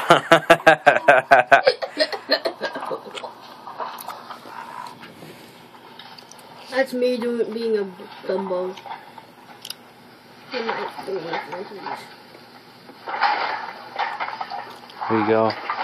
That's me being a Dumbo. Here you go.